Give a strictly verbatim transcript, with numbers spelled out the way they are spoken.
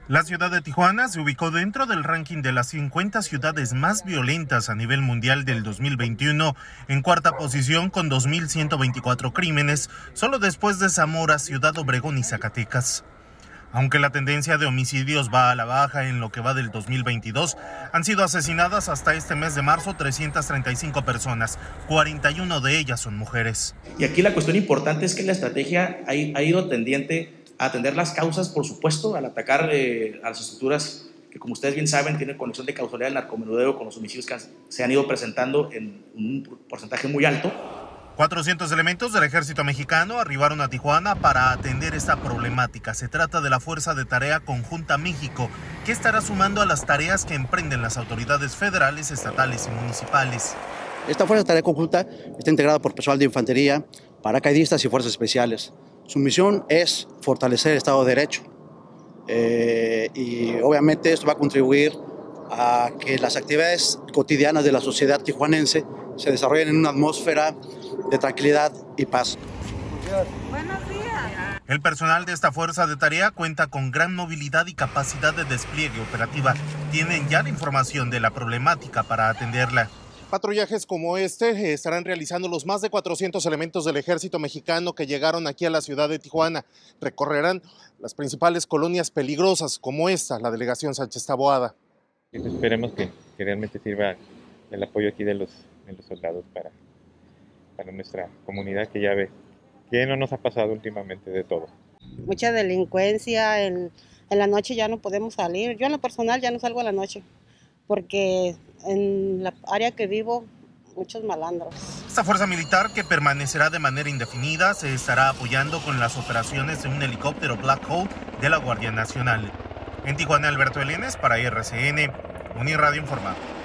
La ciudad de Tijuana se ubicó dentro del ranking de las cincuenta ciudades más violentas a nivel mundial del dos mil veintiuno, en cuarta posición con dos mil ciento veinticuatro crímenes, solo después de Zamora, Ciudad Obregón y Zacatecas. Aunque la tendencia de homicidios va a la baja en lo que va del dos mil veintidós, han sido asesinadas hasta este mes de marzo trescientas treinta y cinco personas, cuarenta y una de ellas son mujeres. Y aquí la cuestión importante es que la estrategia ha, ha ido tendiente a atender las causas, por supuesto, al atacar eh, a las estructuras que, como ustedes bien saben, tienen conexión de causalidad del narcomenudeo con los homicidios que han, se han ido presentando en un porcentaje muy alto. cuatrocientos elementos del ejército mexicano arribaron a Tijuana para atender esta problemática. Se trata de la Fuerza de Tarea Conjunta México, que estará sumando a las tareas que emprenden las autoridades federales, estatales y municipales. Esta Fuerza de Tarea Conjunta está integrada por personal de infantería, paracaidistas y fuerzas especiales. Su misión es fortalecer el Estado de Derecho eh, y obviamente esto va a contribuir a que las actividades cotidianas de la sociedad tijuanense se desarrollen en una atmósfera de tranquilidad y paz. Buenos días. El personal de esta fuerza de tarea cuenta con gran movilidad y capacidad de despliegue operativa. Tienen ya la información de la problemática para atenderla. Patrullajes como este estarán realizando los más de cuatrocientos elementos del ejército mexicano que llegaron aquí a la ciudad de Tijuana. Recorrerán las principales colonias peligrosas como esta, la delegación Sánchez Taboada. Esperemos que, que realmente sirva el apoyo aquí de los, de los soldados para, para nuestra comunidad, que ya ve que no nos ha pasado últimamente de todo. Mucha delincuencia, en, en la noche ya no podemos salir. Yo en lo personal ya no salgo a la noche, porque en la área que vivo, muchos malandros. Esta fuerza militar, que permanecerá de manera indefinida, se estará apoyando con las operaciones de un helicóptero Black Hawk de la Guardia Nacional. En Tijuana, Alberto Elenes para R C N, Uniradio Informado.